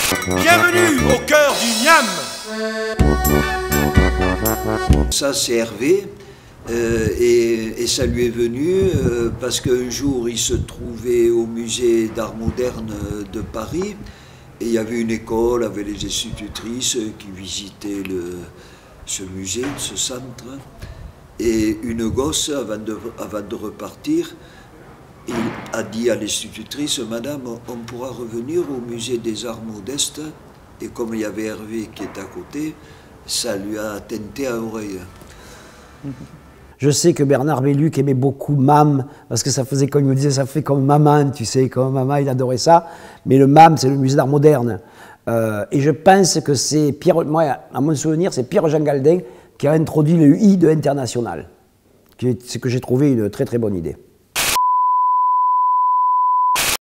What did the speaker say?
Bienvenue au cœur du Niam. Ça c'est Hervé et ça lui est venu parce qu'un jour il se trouvait au musée d'art moderne de Paris et il y avait une école avec les institutrices qui visitaient ce musée, ce centre, et une gosse avant de repartir il a dit à l'institutrice: Madame, on pourra revenir au musée des arts modestes? Et comme il y avait Hervé qui est à côté, ça lui a tinté à l'oreille. Je sais que Bernard Belluc aimait beaucoup MAM, parce que ça faisait, comme il me disait, ça fait comme maman, tu sais, comme maman, il adorait ça. Mais le MAM, c'est le musée d'art moderne. Et je pense que c'est Pierre, moi, à mon souvenir, c'est Pierre-Jean Galdin qui a introduit le I de international. C'est ce que j'ai trouvé une très très bonne idée.